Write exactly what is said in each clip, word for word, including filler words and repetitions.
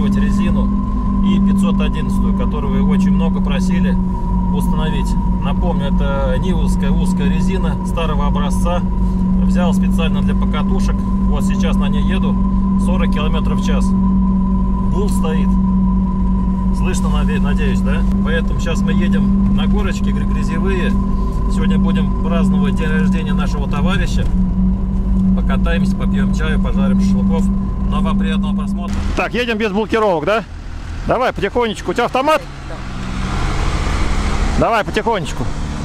попробовать резину и пятьсот одиннадцать, которую вы очень много просили установить. Напомню, это нивовская узкая резина старого образца. Взял специально для покатушек. Вот сейчас на ней еду сорок километров в час. Бул стоит. Слышно, надеюсь, да? Поэтому сейчас мы едем на горочки грязевые. Сегодня будем праздновать день рождения нашего товарища. Покатаемся, попьем чаю, пожарим шашлыков. Но вам приятного просмотра. Так, едем без блокировок, да? Давай потихонечку. У тебя автомат? Давай потихонечку.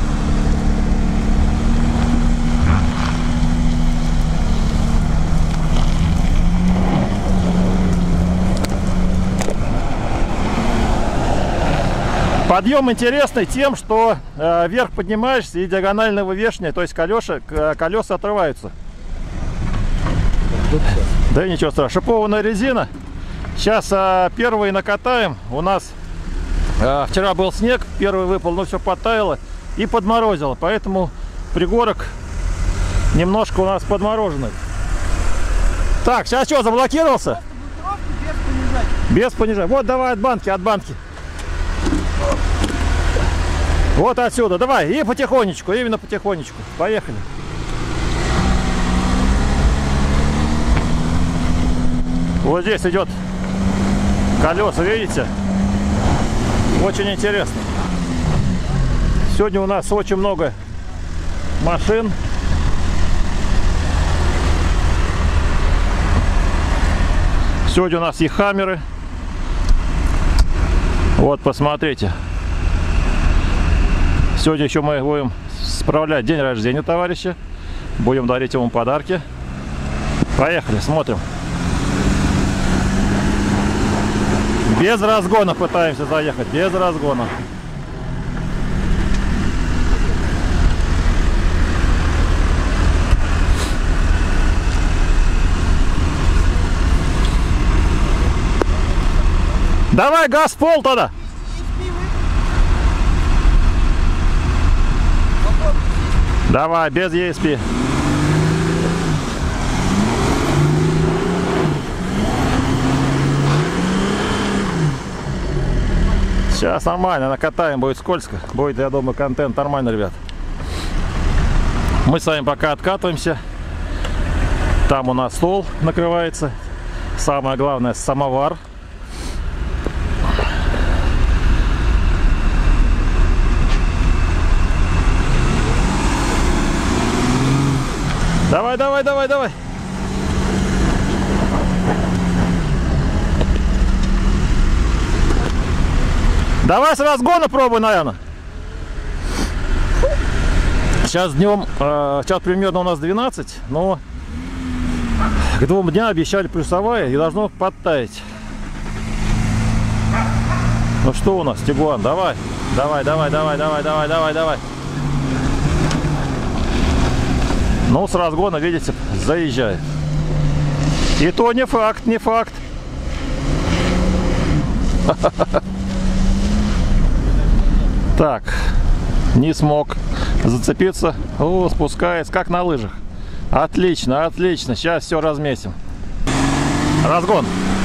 Подъем интересный тем, что э, вверх поднимаешься и диагонально вывешивание, то есть колеса, колеса отрываются. Да и ничего страшного. Шипованная резина. Сейчас э, первые накатаем. У нас э, вчера был снег, первый выпал, но все подтаяло и подморозило. Поэтому пригорок немножко у нас подмороженный. Так, сейчас что, заблокировался? Без понижания. Без понижания. Вот давай от банки, от банки. Вот отсюда, давай, и потихонечку, именно потихонечку. Поехали. Вот здесь идет колеса, видите? Очень интересно. Сегодня у нас очень много машин. Сегодня у нас и хаммеры. Вот, посмотрите. Сегодня еще мы будем справлять день рождения товарища. Будем дарить ему подарки. Поехали, смотрим. Без разгона пытаемся заехать, без разгона. Давай газ в пол тогда. Давай, без и эс пи. Сейчас нормально, накатаем, будет скользко. Будет, я думаю, контент нормально, ребят. Мы с вами пока откатываемся. Там у нас стол накрывается. Самое главное, самовар. Давай, давай, давай, давай. Давай с разгона пробуй, наверное. Сейчас днем, э, сейчас примерно у нас двенадцать, но к двум дням обещали плюсовая и должно подтаять. Ну что у нас, Тигуан, давай, давай, давай, давай, давай, давай, давай, давай. Ну, с разгона, видите, заезжает. И то не факт, не факт. Так, не смог зацепиться. О, спускается, как на лыжах. Отлично, отлично. Сейчас все разместим. Разгон.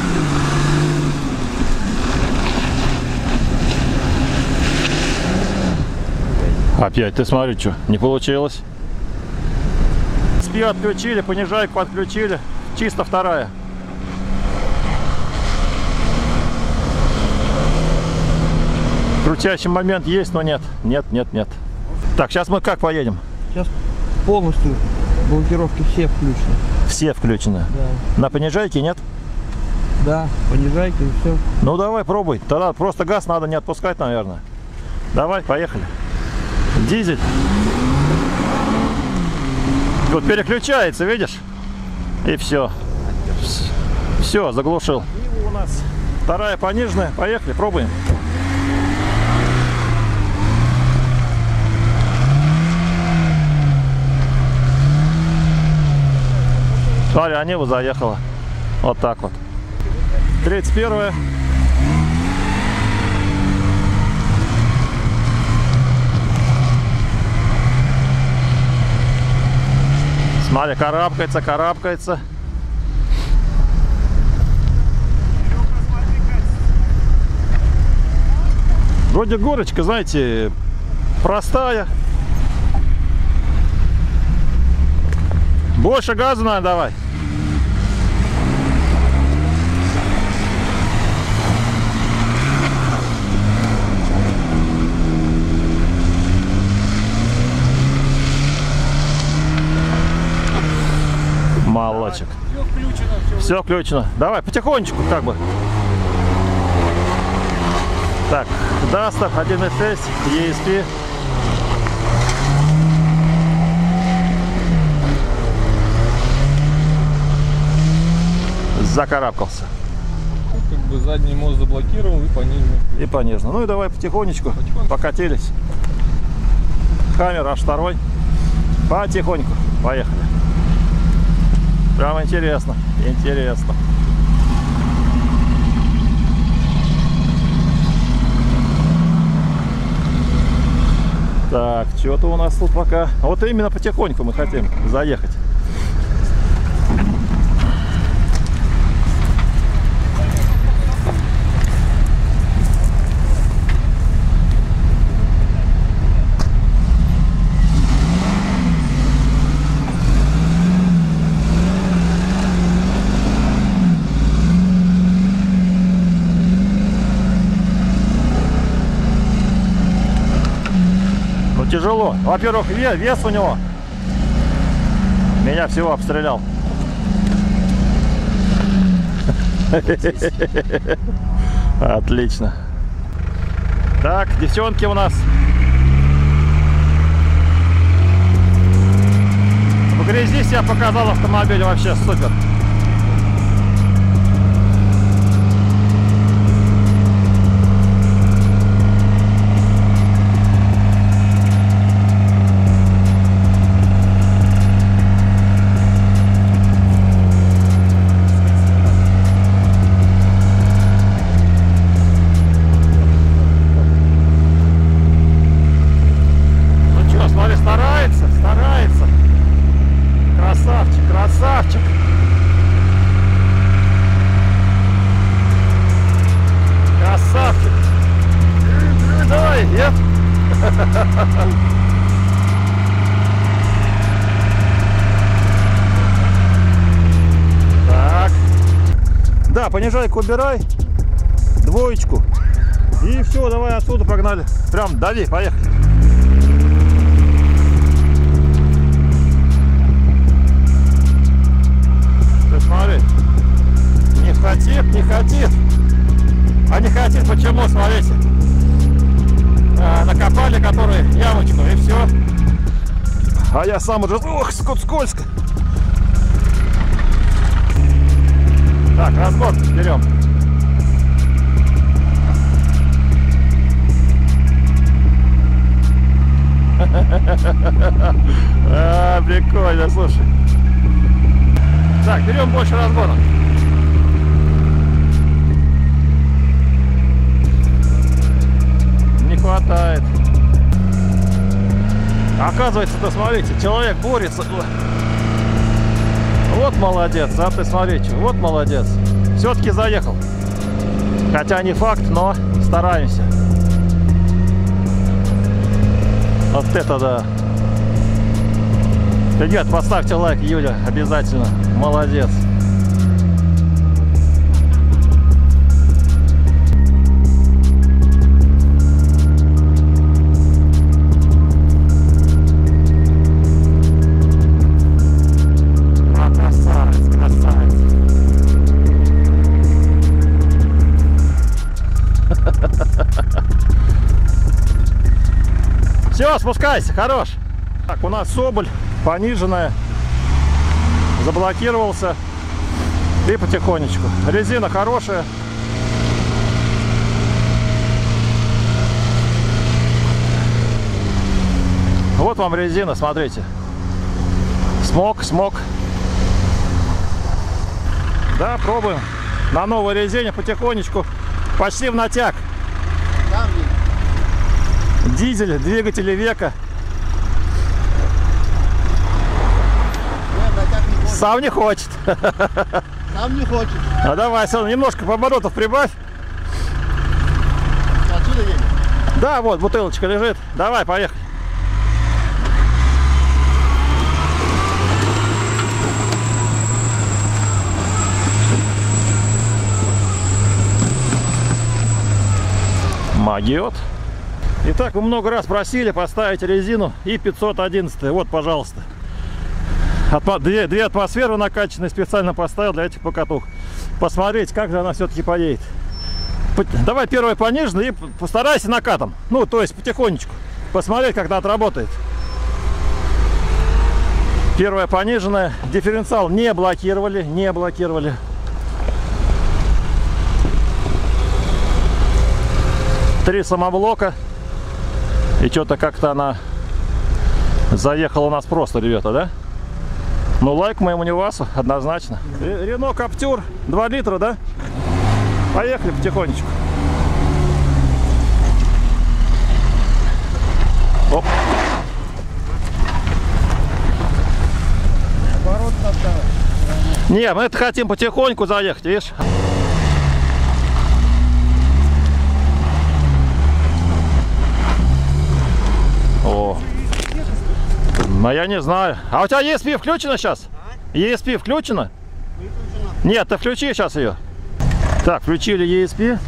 Опять, ты смотри, что, не получилось. Спи отключили, понижайку отключили. Чисто вторая. Крутящий момент есть, но нет. Нет, нет, нет. Так, сейчас мы как поедем? Сейчас полностью блокировки все включены. Все включены? Да. На понижайке нет? Да, понижайка и все. Ну давай, пробуй. Тогда просто газ надо не отпускать, наверное. Давай, поехали. Дизель. Вот переключается, видишь? И все. Все, заглушил. И у нас вторая пониженная. Поехали, пробуем. Смотри, а Нива заехала. Вот так вот. тридцать первая. Смотри, карабкается, карабкается. Вроде горочка, знаете, простая. Больше газа, наверное, давай. Молодчик. Все включено, все. Все включено. Давай, потихонечку, как бы. Так, Дастер один и шесть, и эс пи. Закарабкался. Как бы задний мост заблокировал и пониженно. И пониженно. Ну и давай потихонечку, потихонечку. Покатились. Хаммер аш два. Потихоньку. Поехали. Прям интересно. Интересно. Так, что-то у нас тут пока. Вот именно потихоньку мы хотим заехать. Тяжело. Во-первых, вес, вес у него. Меня всего обстрелял. Отлично. Так, девчонки у нас. В грязи себя показал автомобиль, вообще супер. Красавчик! Красавчик! Давай, нет? Так. Да, понижайку убирай. Двоечку. И все, давай отсюда погнали. Прям дави, поехали. Смотри, не хотит, не хотит. А не хотит почему, смотрите. А, накопали, которые ямочку, и все. А я сам уже, ох, скользко. Так, разгон берем. А, прикольно, слушай. Так, берем больше разгона. Не хватает. Оказывается-то, смотрите, человек борется. Вот молодец, а ты смотрите, вот молодец. Все-таки заехал. Хотя не факт, но стараемся. Вот это да. Ребят, поставьте лайк, Юля, обязательно. Молодец. А, красавец, красавец. Все, спускайся, хорош. Так, у нас Соболь. Пониженная, заблокировался и потихонечку. Резина хорошая. Вот вам резина, смотрите. Смог, смог. Да, пробуем. На новой резине потихонечку. Почти в натяг. Дизель, двигатели века. Сам не хочет. Сам не хочет. А давай, все, немножко поворотов прибавь. Отсюда едем. Да, вот бутылочка лежит. Давай, поехали. Магиот. Итак, вы много раз просили поставить резину И пятьсот одиннадцать. Вот, пожалуйста. Атмо... Две, две атмосферы накачанные специально поставил для этих покатух. Посмотреть, как же она все-таки поедет. Давай первое понижено и постарайся накатом. Ну, то есть потихонечку. Посмотреть, как она отработает. Первое пониженное. Дифференциал не блокировали. Не блокировали. Три самоблока. И что-то как-то она заехала у нас просто, ребята, да? Ну, лайк моему Нивасу, однозначно. Рено Каптюр, два литра, да? Поехали потихонечку. Оп. Не, мы это хотим потихоньку заехать, видишь? О. Но я не знаю. А у тебя и эс пи включено сейчас? А? и эс пи включено? Выключено. Нет, ты включи сейчас ее. Так, включили и эс пи.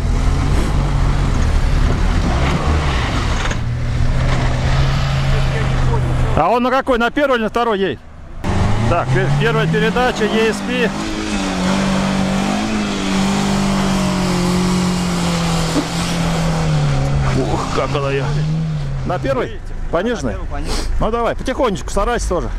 А он на какой? На первой или на второй едет? Так, первая передача, и эс пи. Ух, как она я. На первой? Пониженный? Ну давай, потихонечку, старайся тоже.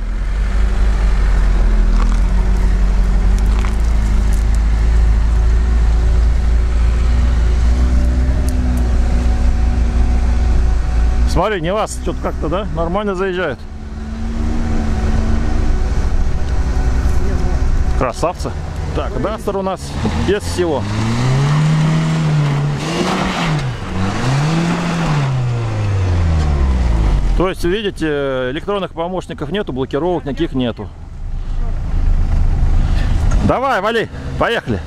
Смотри, не вас, что-то как-то, да, нормально заезжает. Красавцы. Так, Дастер у нас без всего. То есть, видите, электронных помощников нету, блокировок никаких нету. Давай, вали, поехали.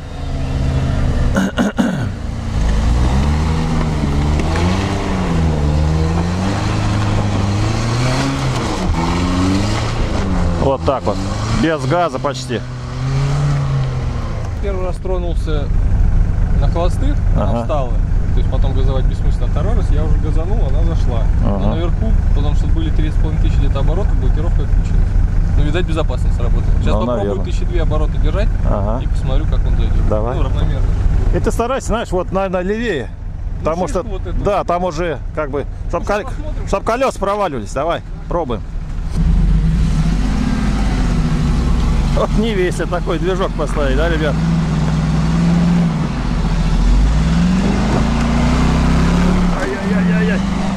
Вот так вот, без газа почти. Первый раз тронулся на холостых, ага. Она встала. То есть потом газовать бессмысленно. Второй раз я уже газанул, она зашла. Ага. Но наверху, потому что были три с половиной тысячи где-то оборотов, блокировка отключилась. Ну, видать, безопасность работает. Сейчас ну, попробую тысячи две обороты держать, ага. И посмотрю, как он зайдет. Давай. Ну, равномерно. И ты старайся, знаешь, вот, наверное, левее. Ну, потому что, вот да, там уже, как бы, чтоб, кол... чтоб колеса проваливались. Давай, пробуем. Вот не весит такой движок поставить, да, ребят? Ай-яй-яй-яй-яй.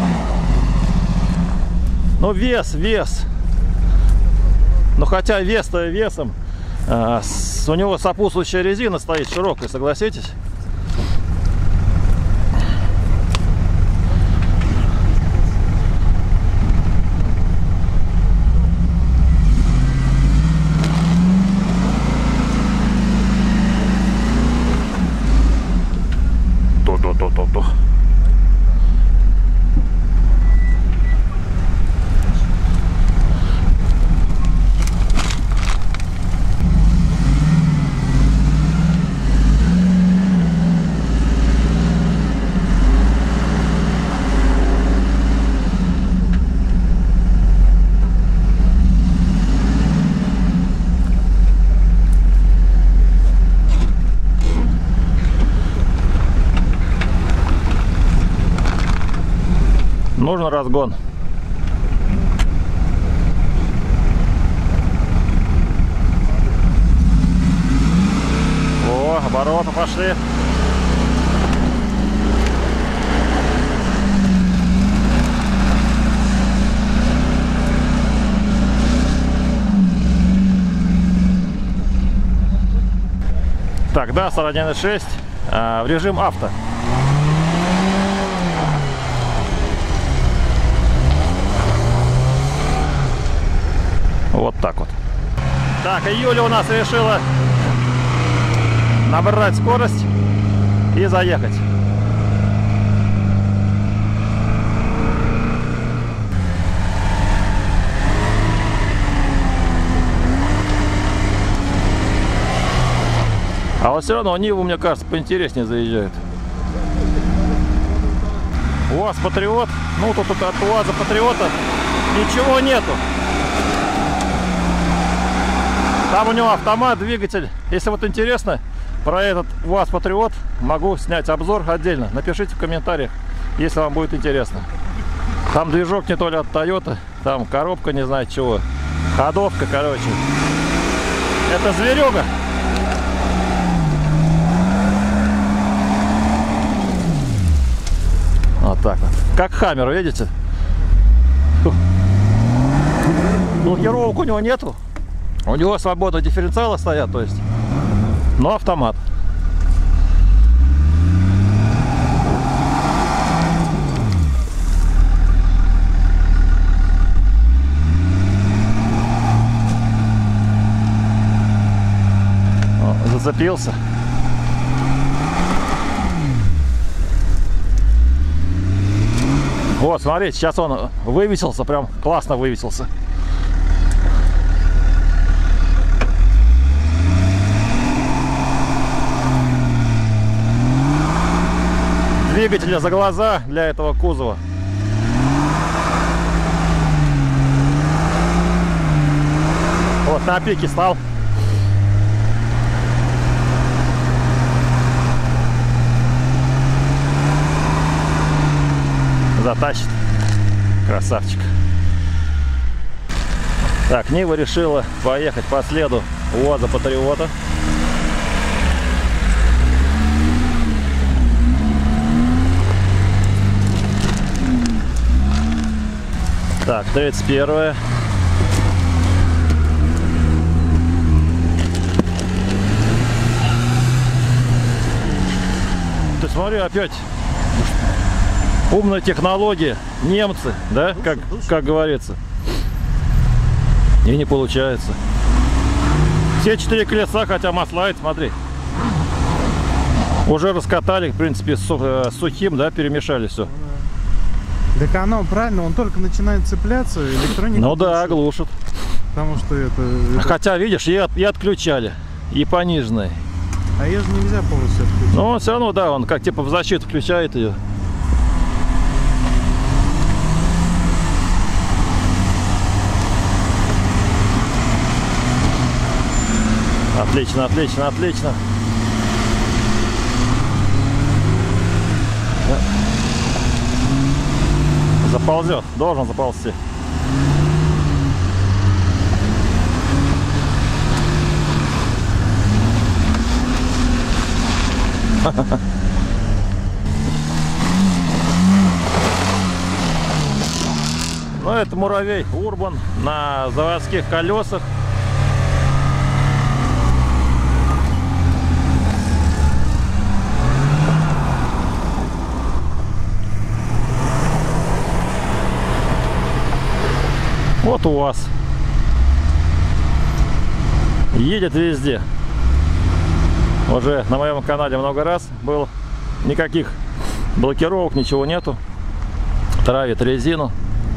Ну, вес, вес. Ну, хотя вес-то весом. А, с, у него сопутствующая резина стоит широкая, согласитесь? То-то-то-то-то. Нужен разгон. О, обороты пошли. Так, да, сорок один и шесть а, в режим авто. Вот так вот. Так, и Юля у нас решила набрать скорость и заехать. А вот все равно Ниву, мне кажется, поинтереснее заезжает. УАЗ Патриот. Ну, тут от УАЗа Патриота ничего нету. Там у него автомат, двигатель. Если вот интересно про этот УАЗ Патриот, могу снять обзор отдельно. Напишите в комментариях, если вам будет интересно. Там движок не то ли от Toyota, там коробка не знаю чего. Ходовка, короче. Это зверюга. Вот так вот. Как Хаммер, видите? Блокировок у него нету. У него свободные дифференциалы стоят, то есть. Но автомат. О, зацепился. Вот, смотрите, сейчас он вывесился, прям классно вывесился. Двигателя за глаза для этого кузова. Вот на пике стал. Затащит. Красавчик. Так, Нива решила поехать по следу УАЗа Патриота. Так, тридцать первое. Ты смотри, опять умная технология. Немцы, да, как, как говорится. И не получается. Все четыре колеса, хотя маслает, смотри. Уже раскатали, в принципе, с сухим, да, перемешали все. Так оно правильно, он только начинает цепляться, электроника. Ну да, глушит. Потому что это, это... Хотя, видишь, и, от, и отключали, и пониженные. А ее же нельзя полностью отключить. Но он все равно, да, он как типа в защиту включает ее. Отлично, отлично, отлично. Заползет, должен заползти. Ну, это муравей Урбан на заводских колесах. Вот УАЗ. Едет везде. Уже на моем канале много раз был. Никаких блокировок, ничего нету. Травит резину.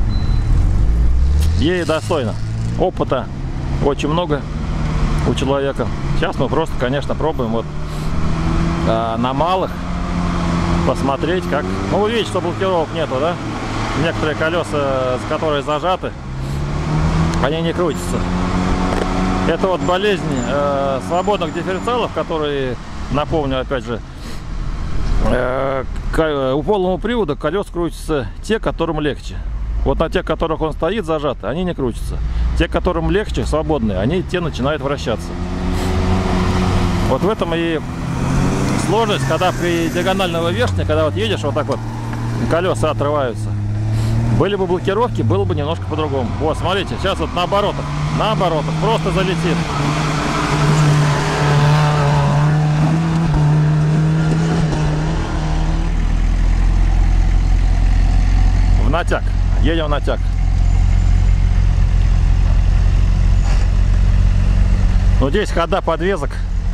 Ей достойно. Опыта очень много у человека. Сейчас мы просто, конечно, пробуем вот а, на малых посмотреть, как... Ну, вы видите, что блокировок нету, да? Некоторые колеса, которые зажаты, они не крутятся. Это вот болезнь э, свободных дифференциалов, которые, напомню, опять же, э, у полного привода колес крутятся те, которым легче. Вот на тех, которых он стоит зажат, они не крутятся. Те, которым легче, свободные, они те начинают вращаться. Вот в этом и сложность, когда при диагональном вывешивании, когда вот едешь, вот так вот колеса отрываются. Были бы блокировки, было бы немножко по-другому. Вот, смотрите, сейчас вот на оборотах, на оборотах просто залетит. В натяг, едем в натяг. Ну, здесь хода подвесок.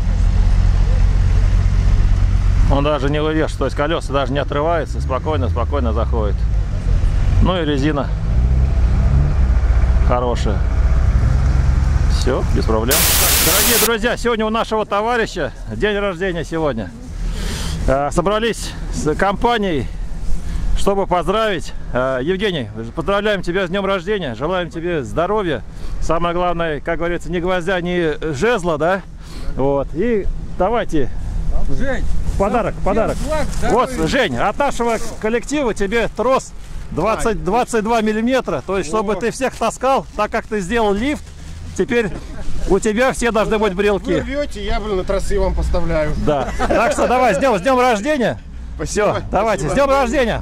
Он даже не вывешивает, то есть колеса даже не отрываются, спокойно-спокойно заходит. Ну и резина хорошая. Все, без проблем. Дорогие друзья, сегодня у нашего товарища день рождения сегодня. Собрались с компанией, чтобы поздравить. Евгений, поздравляем тебя с днем рождения, желаем тебе здоровья. Самое главное, как говорится, ни гвоздя, ни жезла, да? Вот. И давайте. Жень, подарок, подарок. Вот, Жень, от нашего коллектива тебе трос двадцать, двадцать два миллиметра. То есть, чтобы ты всех таскал, так как ты сделал лифт, теперь у тебя все должны быть брелки. Вы рвете, я, блин, на тросы вам поставляю. Да. Так что давай, с днем, с днем рождения. Все, давайте, с днем рождения.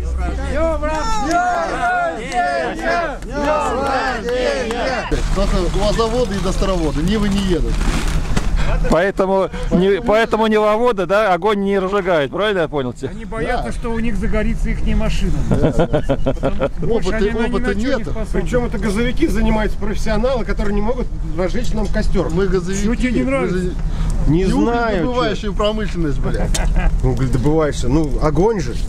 Только лозоводы и достроводы, Нивы не едут. Поэтому, не, поэтому невоводы, да, огонь не разжигает, правильно я понял тебя? Они боятся, да, что у них загорится их машина. Да, да. Опыта, опыта нет. Причем это газовики занимаются профессионалы, которые не могут разжечь нам костер. Мы газовики. Что тебе не нравится? Же... Не и знаю. Добывающая промышленность, блядь. Ну, говорит, добываешься. Ну, огонь же.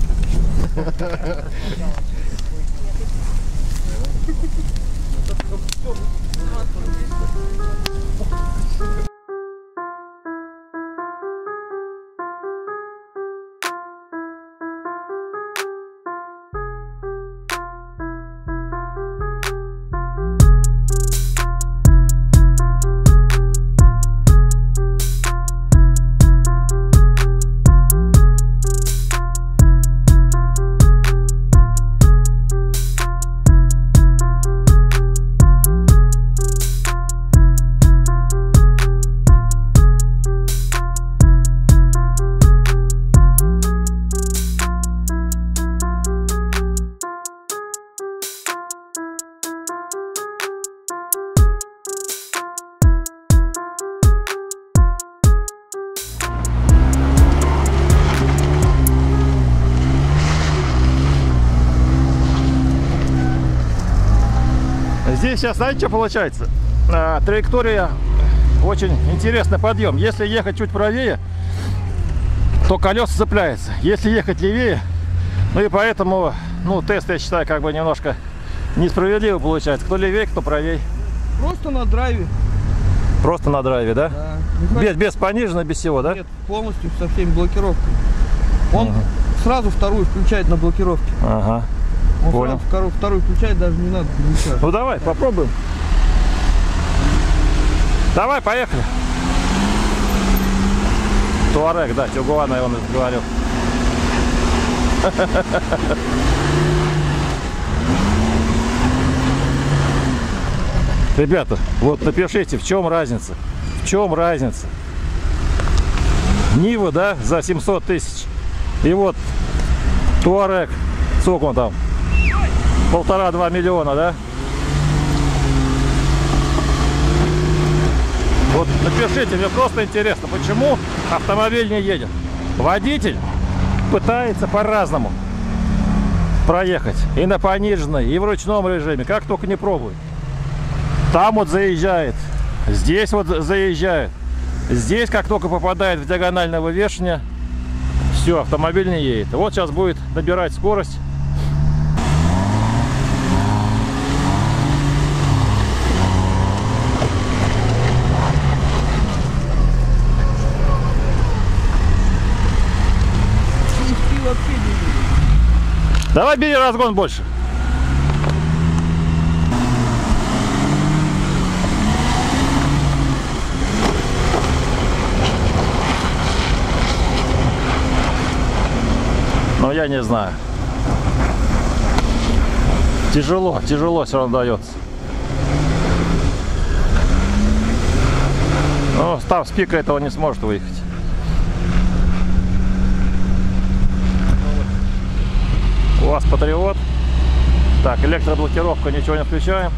Здесь сейчас, знаете, что получается? А, траектория очень интересный подъем. Если ехать чуть правее, то колеса цепляются. Если ехать левее, ну и поэтому, ну, тест, я считаю, как бы немножко несправедливо получается. Кто левее, кто правее. Просто на драйве. Просто на драйве, да? Да. Без, без пониженного, без всего, да? Нет, полностью со всеми блокировками. Он ага. сразу вторую включает на блокировке. Ага. Он Понял. Вторую, вторую включает, даже не надо ничего. Ну давай, попробуем. Давай, поехали. Туарек, да, Тигуана я вам говорил. Ребята, вот напишите, в чем разница? В чем разница? Нива, да, за семьсот тысяч. И вот Туарек, сколько он там? Полтора-два миллиона, да? Вот напишите, мне просто интересно, почему автомобиль не едет. Водитель пытается по-разному проехать. И на пониженной, и в ручном режиме, как только не пробует. Там вот заезжает, здесь вот заезжает. Здесь, как только попадает в диагональное вывешивание, все, автомобиль не едет. Вот сейчас будет набирать скорость. Давай бери разгон больше. Но я не знаю. Тяжело, тяжело все равно дается. Ну, там с пика этого не сможет выехать. У вас Патриот. Так, электроблокировка, ничего не включаем.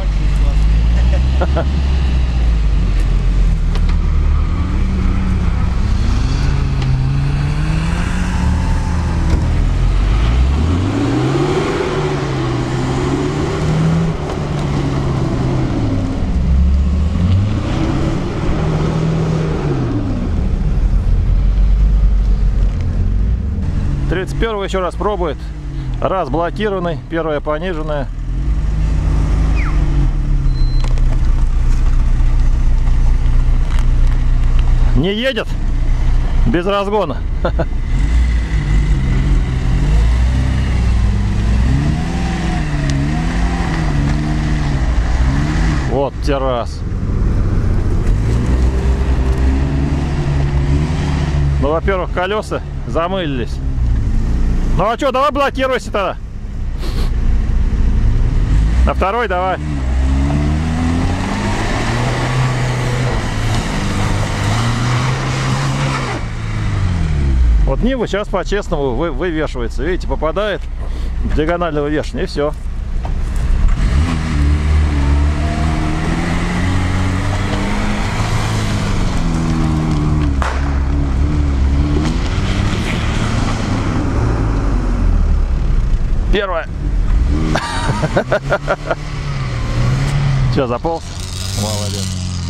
тридцать первый еще раз пробует. Раз блокированный, первая пониженная. Не едет без разгона. Вот террас. Ну, во-первых, колеса замылились. Ну а что, давай блокируйся тогда. На второй давай. Вот Нива сейчас по-честному вы, вывешивается. Видите, попадает в диагональное вывешивание, и все. Первое. Че, заполз? Молодец.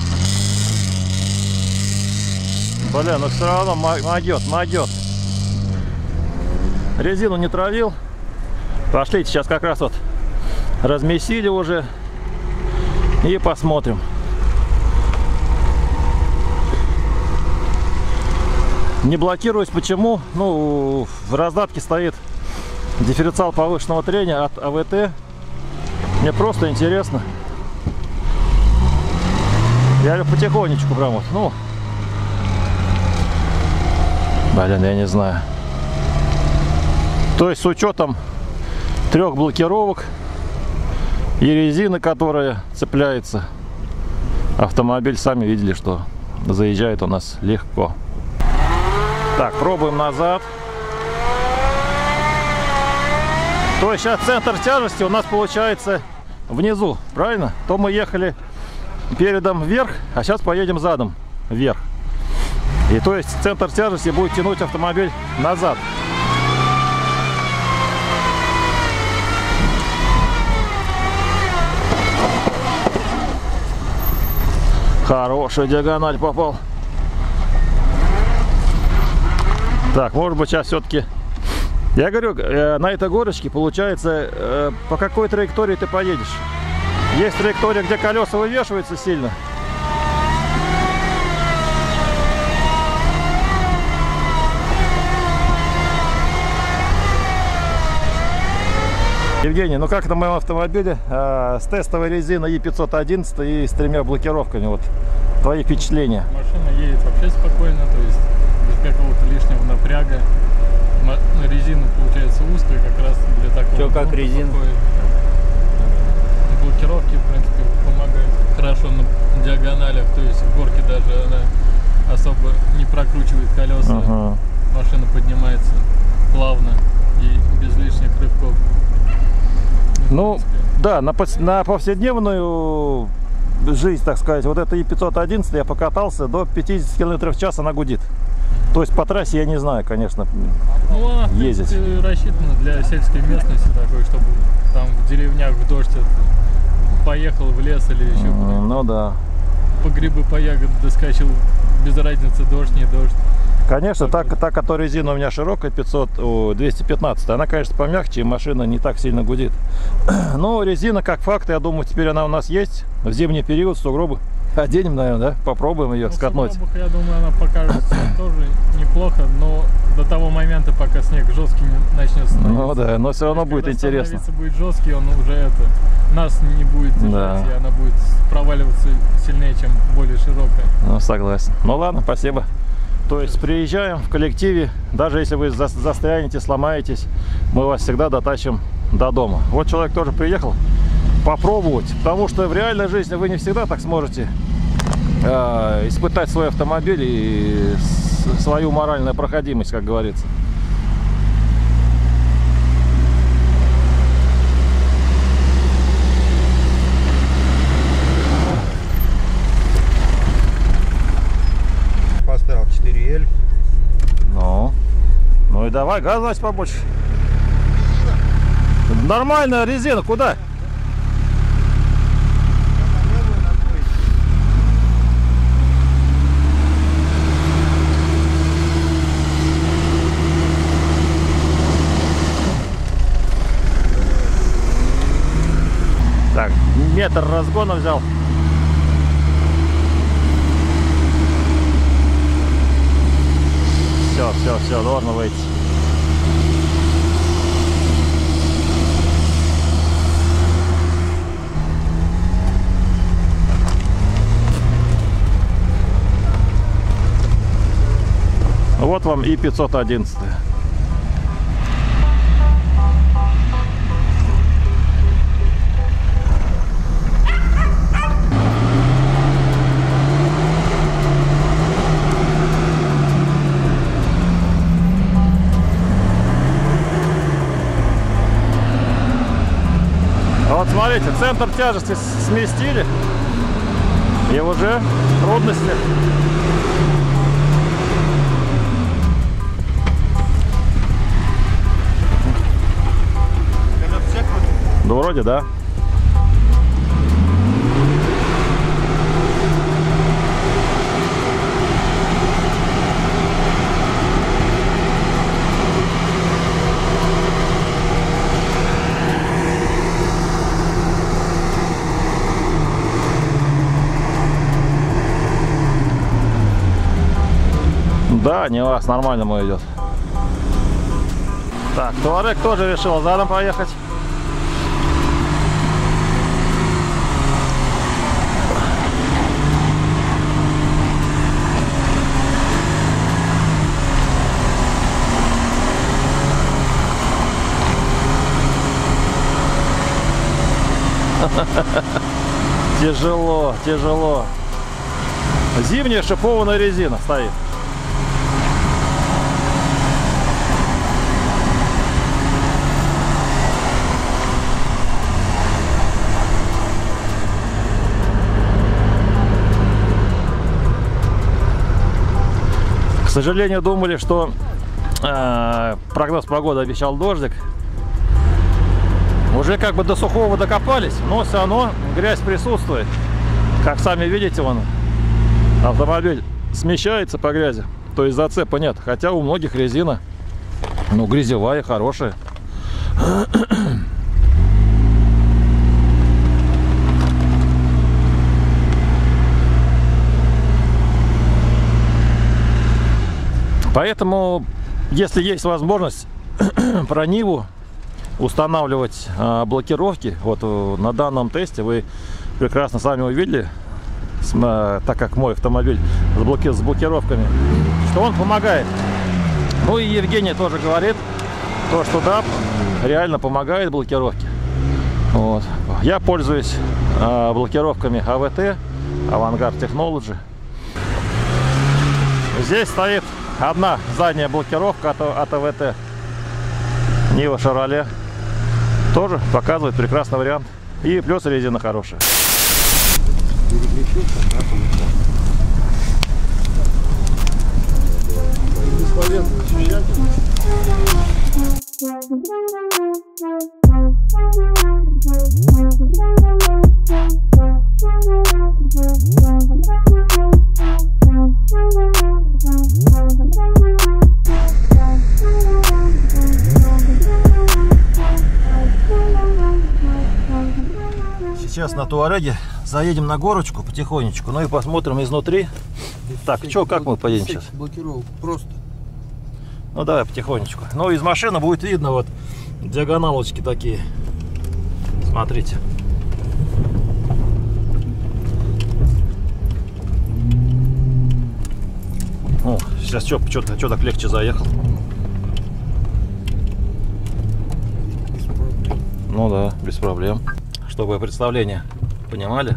Блин, ну все равно могет, могет. Резину не травил. Пошлите, сейчас как раз вот размесили уже. И посмотрим. Не блокируюсь, почему? Ну, в раздатке стоит дифференциал повышенного трения от АВТ. Мне просто интересно. Я потихонечку прям вот, ну, блин, я не знаю. То есть с учетом трех блокировок и резины, которая цепляется, автомобиль, сами видели, что заезжает у нас легко. Так, пробуем назад. То есть сейчас центр тяжести у нас получается внизу, правильно? То мы ехали передом вверх, а сейчас поедем задом вверх. И то есть центр тяжести будет тянуть автомобиль назад. Хорошая диагональ попал. Так, может быть сейчас все-таки... Я говорю, на этой горочке получается, по какой траектории ты поедешь. Есть траектория, где колеса вывешиваются сильно. Евгений, ну как на моем автомобиле э, с тестовой резиной И пятьсот одиннадцать и с тремя блокировками, вот твои впечатления? Машина едет вообще спокойно, то есть без какого-то лишнего напряга. Резина получается узкая, как раз для такого. Все как резина. Блокировки, в принципе, помогают хорошо на диагоналях, то есть в горке даже она особо не прокручивает колеса. Ага. Машина поднимается плавно и без лишних рывков. Ну, да, на, на повседневную жизнь, так сказать, вот это И пятьсот одиннадцать я покатался, до пятидесяти километров в час она гудит. То есть по трассе я не знаю, конечно, ну, она, ездить. В принципе, рассчитана для сельской местности такой, чтобы там в деревнях в дождь поехал в лес или еще mm, ну да. По грибы, по ягоды доскочил, без разницы, дождь, не дождь. Конечно, та, та, которая резина у меня широкая, пятьсот, о, двести пятнадцать, она, конечно, помягче, и машина не так сильно гудит. Но резина, как факт, я думаю, теперь она у нас есть. В зимний период сугробы оденем, наверное, да? Попробуем ее ну, скатнуть. В я думаю, она покажется тоже неплохо, но до того момента, пока снег жесткий не начнет становиться. Ну да, но все равно будет интересно. Если будет жесткий, он уже это, нас не будет держать, да. И она будет проваливаться сильнее, чем более широкая. Ну, согласен. Ну ладно, спасибо. То есть приезжаем в коллективе, даже если вы за застрянете, сломаетесь, мы вас всегда дотащим до дома. Вот человек тоже приехал попробовать, потому что в реальной жизни вы не всегда так сможете э, испытать свой автомобиль и свою моральную проходимость, как говорится. Поставил четыре эль. Ну, ну и давай газовать побольше. Нормальная резина, куда? Так, метр разгона взял. все, все, должно выйти. Вот вам и пятьсот одиннадцать. Вот смотрите, центр тяжести сместили, и уже трудности. Да вроде да. Да, не вас, нормально мой идет. Так, Туарек тоже решил задом поехать. Тяжело, тяжело. Зимняя шипованная резина стоит. К сожалению, думали, что э, прогноз погоды обещал дождик. Уже как бы до сухого докопались, но все равно грязь присутствует. Как сами видите, вон автомобиль смещается по грязи, то есть зацепа нет. Хотя у многих резина, ну, грязевая, хорошая. Поэтому, если есть возможность про Ниву устанавливать а, блокировки, вот на данном тесте вы прекрасно сами увидели, с, а, так как мой автомобиль с, блоки, с блокировками, что он помогает. Ну и Евгений тоже говорит, то, что да, реально помогает блокировки. Вот. Я пользуюсь а, блокировками а вэ тэ, Avantgarde Technology. Здесь стоит одна задняя блокировка от, от а вэ тэ. Нива Chevrolet. Тоже показывает прекрасный вариант. И плюс резина хорошая. Сейчас на Туареге заедем на горочку потихонечку, ну и посмотрим изнутри. Так, что, как мы поедем сейчас? Блокировку просто. Ну давай потихонечку. Ну из машины будет видно вот диагоналочки такие. Смотрите. О, сейчас что, что, что так легче заехал. Ну да, без проблем. Чтобы представление понимали.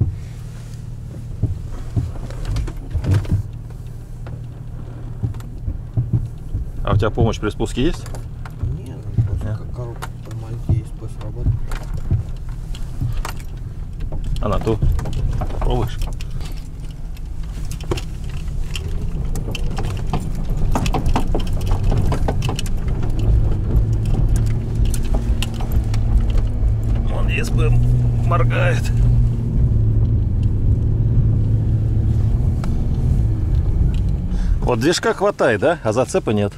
А у тебя помощь при спуске есть? Нет, просто Нет. Как коробка тормозит есть после работы. А на ту пробуешь? Он ес бэ моргает. Вот движка хватает, да? А зацепа нет.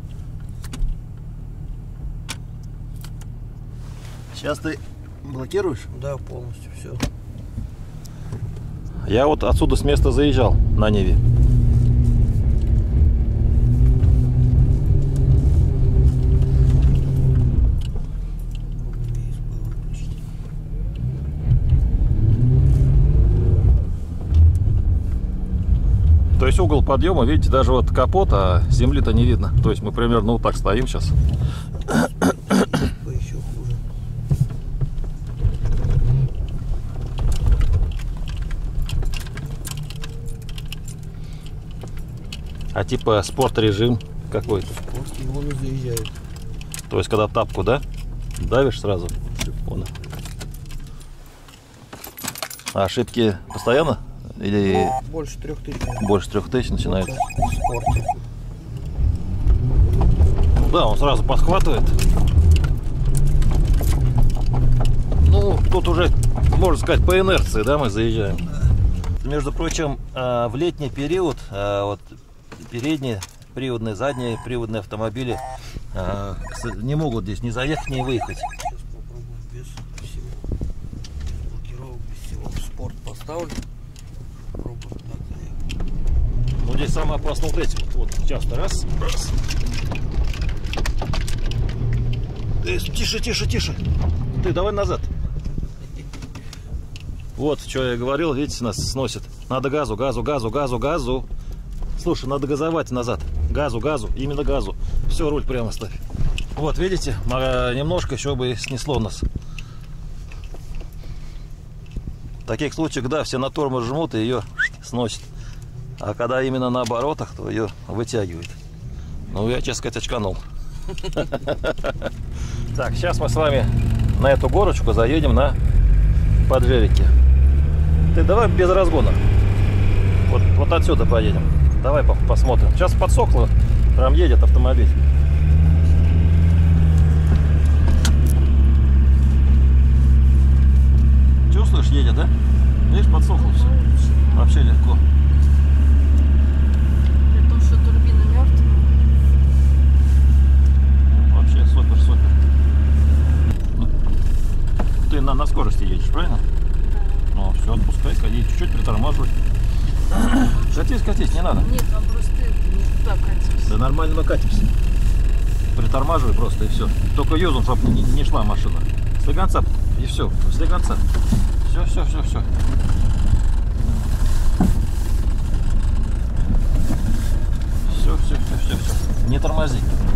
Сейчас ты блокируешь? Да, полностью все. Я вот отсюда с места заезжал на Ниве. есть угол подъема, видите, даже вот капот, а земли-то не видно. То есть мы примерно вот так стоим сейчас. Еще хуже. А типа спорт-режим какой-то. Спорт его не заезжает. То есть когда тапку, да? Давишь сразу. Вон. А ошибки постоянно? Или Больше трех тысяч. больше трех тысяч начинается? Спорт. Да, он сразу подхватывает. Ну, тут уже, можно сказать, по инерции, да, мы заезжаем. Между прочим, в летний период вот передние приводные, задние приводные автомобили не могут здесь ни заехать, ни выехать. Сейчас попробуем без всего. Без блокировок, без всего. В спорт поставлю. Попробуем так заехать. Ну, здесь самое опасное вот эти вот, вот часто раз, раз. Эй, тише, тише, тише. Ты давай назад. Вот, что я говорил, видите, нас сносит. Надо газу, газу, газу, газу, газу. Слушай, надо газовать назад. Газу, газу, именно газу. Все, руль прямо ставь. Вот, видите, немножко еще бы снесло нас. В таких случаях, да, все на тормоз жмут и ее сносит. А когда именно на оборотах, то ее вытягивает. Ну, я, честно сказать, очканул. Так, сейчас мы с вами на эту горочку заедем на Поджерики. Ты давай без разгона. Вот, вот отсюда поедем. Давай посмотрим. Сейчас подсохло, прям едет автомобиль. Чувствуешь, едет, да? Видишь, подсохло все. Вообще легко. При том, что турбина мертвая. Вообще супер, супер. Ты на, на скорости едешь, правильно? Ну все, отпускай, ходи, чуть-чуть притормаживай. Катись, катись, не надо. Нет, там просто это, не туда катимся. Да нормально мы катимся. Притормаживай просто и все. Только юзом, чтобы не, не шла машина. Слегонца и все, слегонца. Все, все, все, все. Все, все, все, все, все. Не тормози.